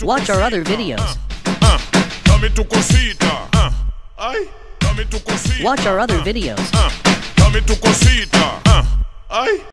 Watch our other videos. Dame tu cosita. Ay, dame tu cosita. Watch our other videos. Dame tu cosita. Ay.